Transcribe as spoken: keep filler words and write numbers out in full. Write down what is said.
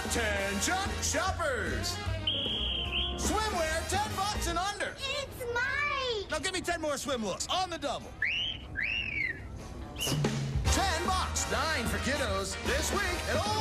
Attention, shoppers! Swimwear, ten bucks and under. It's mine. Now give me ten more swim looks on the double. ten bucks, nine for kiddos. This week at Old